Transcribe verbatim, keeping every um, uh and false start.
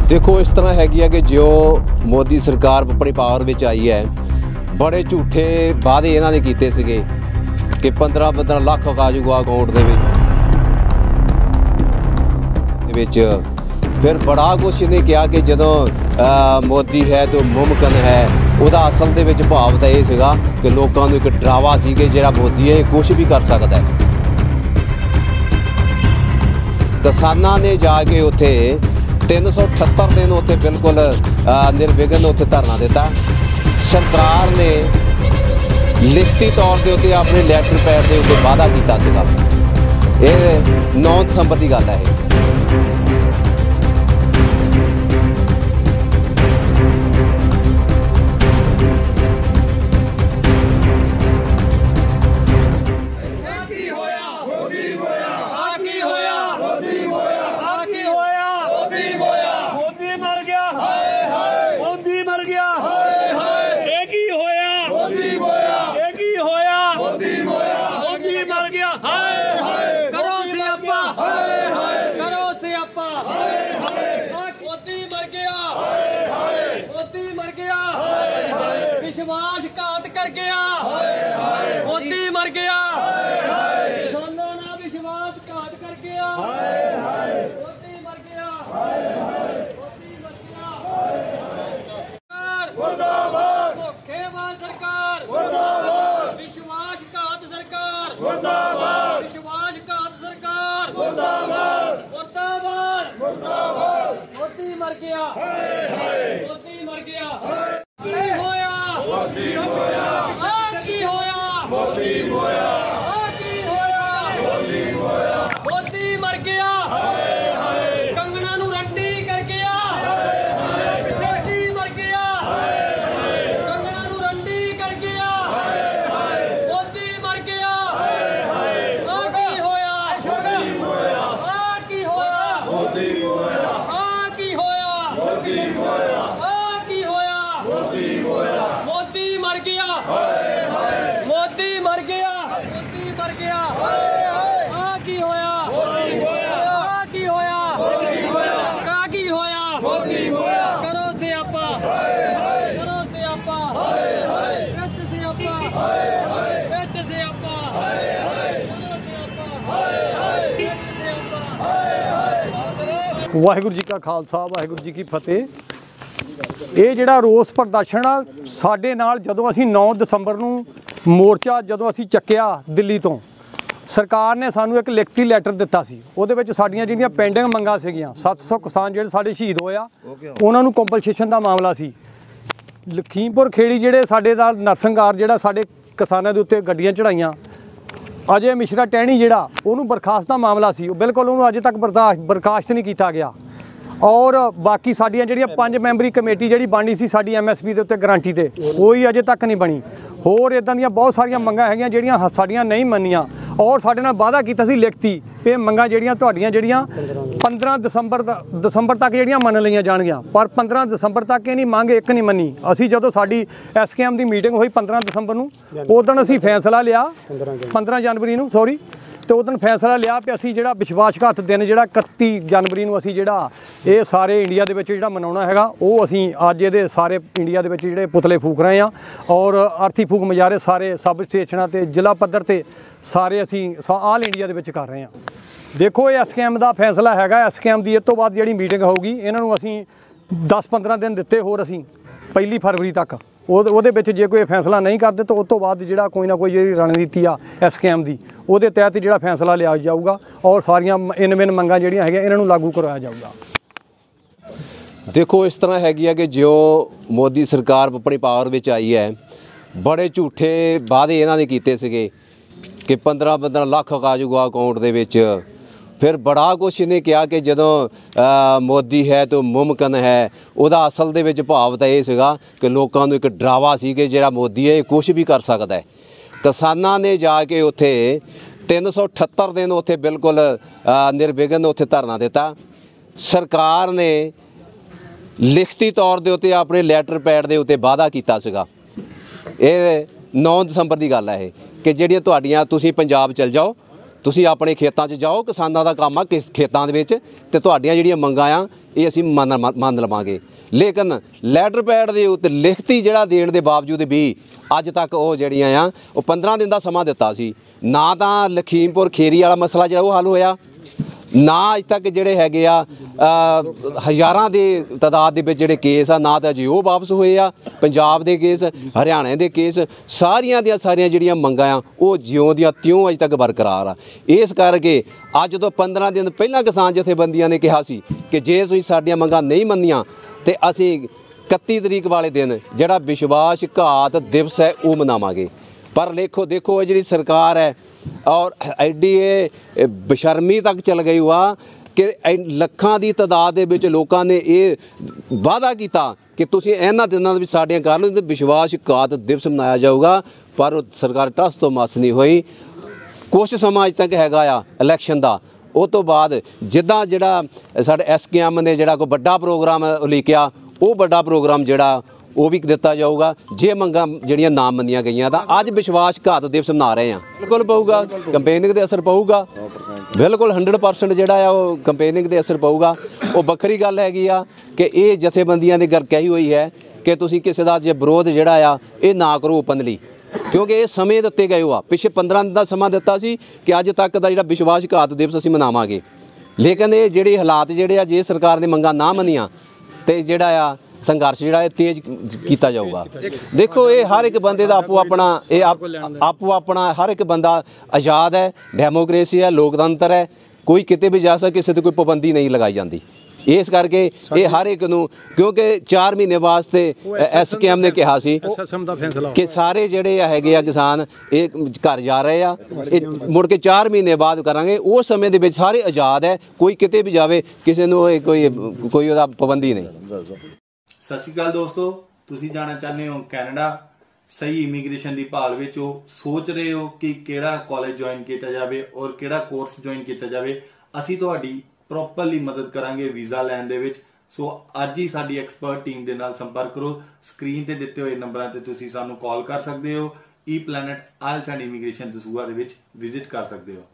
देखो इस तरह हैगी है कि जो मोदी सरकार अपनी पावर में आई है, बड़े झूठे वादे इन्होंने किए सीगे कि पंद्रह पंद्रह लाख आ जाऊगा अकाउंट दे विच। फिर बड़ा कुछ इन्हें कहा कि जदों मोदी है तो मुमकिन है। ਉਹਦਾ असल ਦੇ ਵਿੱਚ ਭਾਵ ਤਾਂ ਇਹ ਸੀਗਾ ਕਿ ਲੋਕਾਂ ਨੂੰ ਇੱਕ ਡਰਾਵਾ ਸੀ ਕਿ ਜਿਹੜਾ ਮੋਦੀ ਹੈ ਕੁਝ ਵੀ ਕਰ ਸਕਦਾ ਹੈ। ਕਿਸਾਨਾਂ ਨੇ ਜਾ ਕੇ ਉੱਥੇ तीन सौ अठहत्तर दिन उत्थे बिल्कुल निर्विघन उत्थे धरना दिता। सरकार ने लिखती तौर के उत्ते अपने लैटर पैड के उत्ते वादा किया सीगा। ये नौ दिसंबर की गल है। विश्वासघात कर गया, मोदी मर गया। किसानों ने विश्वासघात कर गया, मोदी मर गया, मोदी मर गया। मुर्दाबाद, धोखेबाज सरकार मुर्दाबाद, विश्वासघात सरकार मुर्दाबाद, विश्वासघात सरकार मुर्दाबाद, मुर्दाबाद, मुर्दाबाद। मोदी मर गया, मोदी मर गया। मोदी होया, की होया, मोदी होया, की होया, मोदी होया। मोदी मर गया, कंगना नू रंडी कर गया, मोदी मर गया, कंगना नू रंडी कर गया, मोदी मर गया। की होया, की होया, मोदी होया, की होया, मोदी होया, की होया, मोदी होया। मोदी मर गया, मोदी मर गया, मोदी मर गया। आ की होया, आ की होया, का की होया, करो सियापा, करो सियापा, पेट सियापा, पेट सियापा, करो सियापा, पेट सियापा। वाहिगुरू जी का खालसा वाहिगुरू जी की फतेह। ਇਹ ਜਿਹੜਾ ਰੋਸ ਪ੍ਰਦਰਸ਼ਨ ਆ ਸਾਡੇ ਨਾਲ ਜਦੋਂ ਅਸੀਂ नौ ਦਸੰਬਰ ਨੂੰ ਮੋਰਚਾ ਜਦੋਂ ਅਸੀਂ ਚੱਕਿਆ ਦਿੱਲੀ ਤੋਂ, ਸਰਕਾਰ ਨੇ ਸਾਨੂੰ ਇੱਕ ਲਿਖਤੀ ਲੈਟਰ ਦਿੱਤਾ ਸੀ। ਉਹਦੇ ਵਿੱਚ ਸਾਡੀਆਂ ਜਿਹੜੀਆਂ ਪੈਂਡਿੰਗ ਮੰਗਾਂ ਸੀਗੀਆਂ, ਸੱਤ ਸੌ ਕਿਸਾਨ ਜਿਹੜੇ ਸਾਡੇ ਸ਼ਹੀਦ ਹੋਏ ਆ ਉਹਨਾਂ ਨੂੰ ਕੰਪਨਸੇਸ਼ਨ ਦਾ ਮਾਮਲਾ ਸੀ। ਲਖੀਮਪੁਰ ਖੇੜੀ ਜਿਹੜੇ ਸਾਡੇ ਨਾਲ ਨਰਸੰਘਾਰ ਜਿਹੜਾ ਸਾਡੇ ਕਿਸਾਨਾਂ ਦੇ ਉੱਤੇ ਗੱਡੀਆਂ ਚੜਾਈਆਂ, ਅਜੇ ਮਿਸ਼ਰਾ ਟਹਿਣੀ ਜਿਹੜਾ ਉਹਨੂੰ ਬਰਖਾਸਤ ਦਾ ਮਾਮਲਾ ਸੀ, ਉਹ ਬਿਲਕੁਲ ਉਹਨੂੰ ਅਜੇ ਤੱਕ ਬਰਦਾਸ਼ਤ ਬਰਖਾਸਤ ਨਹੀਂ ਕੀਤਾ ਗਿਆ। और बाकी साड़ियाँ ਜਿਹੜੀਆਂ ਪੰਜ ਮੈਂਬਰੀ कमेटी ਜਿਹੜੀ ਬਣਨੀ ਸੀ ਸਾਡੀ एम एस पी ਦੇ ਉੱਤੇ ਗਰੰਟੀ ਤੇ, ਕੋਈ ਅਜੇ ਤੱਕ ਨਹੀਂ ਬਣੀ। ਹੋਰ ਇਦਾਂ ਦੀਆਂ ਬਹੁਤ ਸਾਰੀਆਂ ਮੰਗਾਂ ਹੈਗੀਆਂ ਜਿਹੜੀਆਂ ਸਾਡੀਆਂ ਨਹੀਂ ਮੰਨੀਆਂ ਔਰ ਸਾਡੇ ਨਾਲ ਵਾਅਦਾ ਕੀਤਾ ਸੀ ਲਿਖਤੀ ਇਹ ਮੰਗਾਂ ਜਿਹੜੀਆਂ ਤੁਹਾਡੀਆਂ ਜਿਹੜੀਆਂ पंद्रह ਦਸੰਬਰ ਦਸੰਬਰ ਤੱਕ ਜਿਹੜੀਆਂ ਮੰਨ ਲਈਆਂ ਜਾਣਗੀਆਂ। ਪਰ पंद्रह ਦਸੰਬਰ ਤੱਕ ਇਹ ਨਹੀਂ ਮੰਗ ਇੱਕ ਨਹੀਂ ਮੰਨੀ। ਅਸੀਂ ਜਦੋਂ ਸਾਡੀ ਐਸ ਕੇ ਐਮ ਦੀ ਮੀਟਿੰਗ ਹੋਈ पंद्रह ਦਸੰਬਰ ਨੂੰ, ਉਦੋਂ ਅਸੀਂ ਫੈਸਲਾ ਲਿਆ पंद्रह जनवरी ਨੂੰ सॉरी तो उस दिन फैसला लिया कि असी जो विश्वासघात दिन जो इकत्ती जनवरी को असी जो ये सारे इंडिया के जो मनाना है वो असी अज ये सारे इंडिया के जो पुतले फूक रहे हैं और अर्थी फूक मजारे सारे सब स्टेशनों पर जिला पद्धर से सारे असी आल इंडिया के कर रहे हैं। देखो ये एस के एम का फैसला है, एस के एम की इस तो बाद जी मीटिंग होगी इन्हों असी दस पंद्रह दिन दिते होर असी पहली फरवरी तक ਉਹਦੇ ਵਿੱਚ ਜੇ ਕੋਈ ਫੈਸਲਾ ਨਹੀਂ ਕਰਦੇ ਤਾਂ ਉਸ ਤੋਂ ਬਾਅਦ ਜਿਹੜਾ ਕੋਈ ਨਾ ਕੋਈ ਜਿਹੜੀ ਰਣਨੀਤੀ ਆ ਐਸ ਕੇ ਐਮ ਦੀ ਉਹਦੇ ਤਹਿਤ ਜਿਹੜਾ ਫੈਸਲਾ ਲਿਆ ਜਾਊਗਾ ਔਰ ਸਾਰੀਆਂ ਇਨਮਿਨ ਮੰਗਾਂ ਜਿਹੜੀਆਂ ਹੈਗੀਆਂ ਇਹਨਾਂ ਨੂੰ ਲਾਗੂ ਕਰਵਾਇਆ ਜਾਊਗਾ। देखो इस तरह हैगी है कि जो मोदी सरकार अपनी पावर में आई है, बड़े झूठे वादे इन्होंने किए सीगे कि पंद्रह पंद्रह लाख आ जाऊगा अकाउंट दे विच। फिर बड़ा कुछ इन्हें कहा कि जदों मोदी है तो मुमकिन है। ਉਹਦਾ ਅਸਲ ਦੇ ਵਿੱਚ ਭਾਵ ਤਾਂ ਇਹ ਸੀਗਾ ਕਿ ਲੋਕਾਂ ਨੂੰ ਇੱਕ ਡਰਾਵਾ ਸੀ ਕਿ ਜਿਹੜਾ ਮੋਦੀ ਹੈ ਕੁਝ ਵੀ ਕਰ ਸਕਦਾ ਹੈ। ਕਿਸਾਨਾਂ ਨੇ ਜਾ ਕੇ ਉੱਥੇ तीन सौ अठहत्तर दिन ਉੱਥੇ ਬਿਲਕੁਲ ਨਿਰਵਿਘਨ ਉੱਥੇ ਧਰਨਾ ਦਿੱਤਾ। ਸਰਕਾਰ ਨੇ ਲਿਖਤੀ ਤੌਰ ਦੇ ਉੱਤੇ ਆਪਣੇ ਲੈਟਰ ਪੈਡ ਦੇ ਉੱਤੇ ਵਾਅਦਾ ਕੀਤਾ ਸੀਗਾ। ਇਹ नौ ਦਸੰਬਰ ਦੀ ਗੱਲ ਹੈ ਇਹ ਕਿ ਜਿਹੜੀਆਂ ਤੁਹਾਡੀਆਂ ਤੁਸੀਂ ਪੰਜਾਬ ਚਲ ਜਾਓ ਤੁਸੀਂ ਆਪਣੇ ਖੇਤਾਂ 'ਚ ਜਾਓ, ਕਿਸਾਨਾਂ ਦਾ ਕੰਮ ਆ ਕਿਸ ਖੇਤਾਂ ਦੇ ਵਿੱਚ, ਤੇ ਤੁਹਾਡੀਆਂ ਜਿਹੜੀਆਂ ਮੰਗਾਂ ਆ ਇਹ ਅਸੀਂ ਮੰਨ ਮੰਨ ਲਵਾਂਗੇ। ਲੇਕਿਨ ਲੈਟਰ ਪੈਡ ਦੇ ਉੱਤੇ ਲਿਖਤੀ ਜਿਹੜਾ ਦੇਣ ਦੇ ਬਾਵਜੂਦ ਵੀ ਅੱਜ ਤੱਕ ਉਹ ਜਿਹੜੀਆਂ ਆ ਉਹ ਪੰਦਰਾਂ ਦਿਨ ਦਾ ਸਮਾਂ ਦਿੱਤਾ ਸੀ। ਨਾ ਤਾਂ ਲਖੀਮਪੁਰ ਖੇਰੀ ਵਾਲਾ ਮਸਲਾ ਜਿਹੜਾ ਉਹ ਹੱਲ ਹੋਇਆ, ਨਾ ਅੱਜ ਤੱਕ ਜਿਹੜੇ ਹੈਗੇ ਆ ਹਜ਼ਾਰਾਂ ਦੇ ਤਾਦਾਦ ਦੇ ਵਿੱਚ ਜਿਹੜੇ ਕੇਸ ਆ ਨਾ ਤਾਂ ਅਜੇ ਉਹ ਵਾਪਸ ਹੋਏ ਆ। ਪੰਜਾਬ ਦੇ ਕੇਸ, ਹਰਿਆਣੇ ਦੇ ਕੇਸ, ਸਾਰੀਆਂ ਦੀਆਂ ਸਾਰੀਆਂ ਜਿਹੜੀਆਂ ਮੰਗਾਂ ਆ ਉਹ ਜਿਉਂ ਦੀਆਂ ਤਿਉਂ ਅਜੇ ਤੱਕ ਬਰਕਰਾਰ ਆ। ਇਸ ਕਰਕੇ ਅੱਜ ਤੋਂ ਪੰਦਰਾਂ ਦਿਨ ਪਹਿਲਾਂ ਕਿਸਾਨ ਜਥੇਬੰਦੀਆਂ ਨੇ ਕਿਹਾ ਸੀ ਕਿ ਜੇ ਤੁਸੀਂ ਸਾਡੀਆਂ ਮੰਗਾਂ ਨਹੀਂ ਮੰਨੀਆਂ ਤੇ ਅਸੀਂ ਇਕੱਤੀ ਤਰੀਕ ਵਾਲੇ ਦਿਨ ਜਿਹੜਾ ਵਿਸ਼ਵਾਸਘਾਤ ਦਿਵਸ ਹੈ ਉਹ ਮਨਾਵਾਂਗੇ। ਪਰ ਦੇਖੋ ਦੇਖੋ ਇਹ ਜਿਹੜੀ ਸਰਕਾਰ ਹੈ ਔਰ ਐਡੀ ਇਹ ਬੇਸ਼ਰਮੀ ਤੱਕ ਚਲ ਗਈ ਵਾ ਕਿ ਲੱਖਾਂ ਦੀ ਤਾਦਾਦ ਦੇ ਵਿੱਚ ਲੋਕਾਂ ਨੇ ਇਹ ਵਾਅਦਾ ਕੀਤਾ ਕਿ ਤੁਸੀਂ ਇਹਨਾਂ ਦਿਨਾਂ ਦੇ ਵਿੱਚ ਸਾਡੀਆਂ ਕਰ ਲਓ ਤੇ ਵਿਸ਼ਵਾਸਘਾਤ ਦਿਵਸ ਮਨਾਇਆ ਜਾਊਗਾ, ਪਰ ਸਰਕਾਰ ਟਸ ਤੋਂ ਮਸ ਨਹੀਂ ਹੋਈ। ਕੁਛ ਸਮਾਂ ਅਜ ਤੱਕ ਹੈਗਾ ਆ ਇਲੈਕਸ਼ਨ ਦਾ, ਉਹ ਤੋਂ ਬਾਅਦ ਜਿੱਦਾਂ ਜਿਹੜਾ ਸਾਡੇ ਐਸ ਕੇ ਐਮ ਨੇ ਜਿਹੜਾ ਕੋਈ ਵੱਡਾ ਪ੍ਰੋਗਰਾਮ ਉਲੀਕਿਆ, ਉਹ ਵੱਡਾ ਪ੍ਰੋਗਰਾਮ ਜਿਹੜਾ ਉਹ ਵੀ ਦਿੱਤਾ ਜਾਊਗਾ। ਜੇ ਮੰਗਾਂ ਜਿਹੜੀਆਂ ਨਾ ਮੰਨੀਆਂ ਗਈਆਂ ਤਾਂ ਅੱਜ ਵਿਸ਼ਵਾਸਘਾਤ ਦਿਵਸ ਮਨਾ ਰਹੇ ਹਾਂ, ਬਿਲਕੁਲ ਪਊਗਾ ਕੰਪੇਨਿੰਗ ਦੇ ਅਸਰ ਪਊਗਾ, ਬਿਲਕੁਲ ਹੰਡਰਡ ਪਰਸੈਂਟ ਜਿਹੜਾ ਆ ਉਹ ਕੰਪੇਨਿੰਗ ਦੇ ਅਸਰ ਪਊਗਾ। ਉਹ ਵੱਖਰੀ ਗੱਲ ਹੈਗੀ ਆ ਕਿ ਇਹ ਜਥੇਬੰਦੀਆਂ ਦੀ ਗੱਲ ਕਹੀ ਹੋਈ ਹੈ ਕਿ ਤੁਸੀਂ ਕਿਸੇ ਦਾ ਜੇ ਵਿਰੋਧ ਜਿਹੜਾ ਆ ਇਹ ਨਾ ਕਰੋ ਓਪਨਲੀ, ਕਿਉਂਕਿ ਇਹ ਸਮੇਂ ਦਿੱਤੇ ਗਏ ਆ। ਪਿਛੇ ਪੰਦਰਾਂ ਦਿਨ ਦਾ ਸਮਾਂ ਦਿੱਤਾ ਸੀ ਕਿ ਅੱਜ ਤੱਕ ਦਾ ਜਿਹੜਾ ਵਿਸ਼ਵਾਸਘਾਤ ਦਿਵਸ ਅਸੀਂ ਮਨਾਵਾਂਗੇ। ਲੇਕਿਨ ਇਹ ਜਿਹੜੇ ਹਾਲਾਤ ਜਿਹੜੇ ਆ, ਜੇ ਸਰਕਾਰ ਨੇ ਮੰਗਾਂ ਨਾ ਮੰਨੀਆਂ ਤੇ ਜਿਹੜਾ ਆ ਸੰਘਰਸ਼ ਜਿਹੜਾ ਇਹ ਤੇਜ਼ ਕੀਤਾ ਜਾਊਗਾ। ਦੇਖੋ ਇਹ ਹਰ ਇੱਕ ਬੰਦੇ ਦਾ ਆਪੋ ਆਪਣਾ ਇਹ ਆਪੋ ਆਪਣਾ ਹਰ ਇੱਕ ਬੰਦਾ ਆਜ਼ਾਦ ਹੈ, ਡੈਮੋਕ੍ਰੇਸੀ ਹੈ, ਲੋਕਤੰਤਰ ਹੈ, ਕੋਈ ਕਿਤੇ ਵੀ ਜਾ ਸਕਦਾ, ਕਿਸੇ ਤੇ ਕੋਈ ਪਾਬੰਦੀ ਨਹੀਂ ਲਗਾਈ ਜਾਂਦੀ। ਇਸ ਕਰਕੇ ਇਹ ਹਰ ਇੱਕ ਨੂੰ, ਕਿਉਂਕਿ ਚਾਰ ਮਹੀਨੇ ਵਾਸਤੇ ਐਸ ਕੇ ਐਮ ਨੇ ਕਿਹਾ ਸੀ ਕਿ ਸਾਰੇ ਜਿਹੜੇ ਹੈਗੇ ਆ ਕਿਸਾਨ ਇਹ ਘਰ ਜਾ ਰਹੇ ਆ, ਇਹ ਮੁੜ ਕੇ ਚਾਰ ਮਹੀਨੇ ਬਾਅਦ ਕਰਾਂਗੇ। ਉਸ ਸਮੇਂ ਦੇ ਵਿੱਚ ਸਾਰੇ ਆਜ਼ਾਦ ਹੈ, ਕੋਈ ਕਿਤੇ ਵੀ ਜਾਵੇ, ਕਿਸੇ ਨੂੰ ਕੋਈ ਕੋਈ ਉਹਦਾ ਪਾਬੰਦੀ ਨਹੀਂ। ਸਤਿ ਸ਼੍ਰੀ ਅਕਾਲ ਦੋਸਤੋ, ਤੁਸੀਂ ਜਾਣਾ ਚਾਹੁੰਦੇ ਹੋ ਕੈਨੇਡਾ, ਸਹੀ ਇਮੀਗ੍ਰੇਸ਼ਨ ਦੀ ਭਾਲ ਵਿੱਚ ਹੋ, ਸੋਚ ਰਹੇ ਹੋ ਕਿ ਕਿਹੜਾ ਕਾਲਜ ਜੁਆਇਨ ਕੀਤਾ ਜਾਵੇ ਔਰ ਕਿਹੜਾ ਕੋਰਸ ਜੁਆਇਨ ਕੀਤਾ ਜਾਵੇ, ਅਸੀਂ ਤੁਹਾਡੀ ਪ੍ਰੋਪਰਲੀ ਮਦਦ ਕਰਾਂਗੇ ਵੀਜ਼ਾ ਲੈਣ ਦੇ ਵਿੱਚ। ਸੋ ਅੱਜ ਹੀ ਸਾਡੀ ਐਕਸਪਰਟ ਟੀਮ ਦੇ ਨਾਲ ਸੰਪਰਕ ਕਰੋ। ਸਕਰੀਨ ਤੇ ਦਿੱਤੇ ਹੋਏ ਨੰਬਰਾਂ ਤੇ ਤੁਸੀਂ ਸਾਨੂੰ ਕਾਲ ਕਰ ਸਕਦੇ ਹੋ। E Planet IELTS and Immigration Dasuya ਦੇ ਵਿੱਚ ਵਿਜ਼ਿਟ ਕਰ ਸਕਦੇ ਹੋ।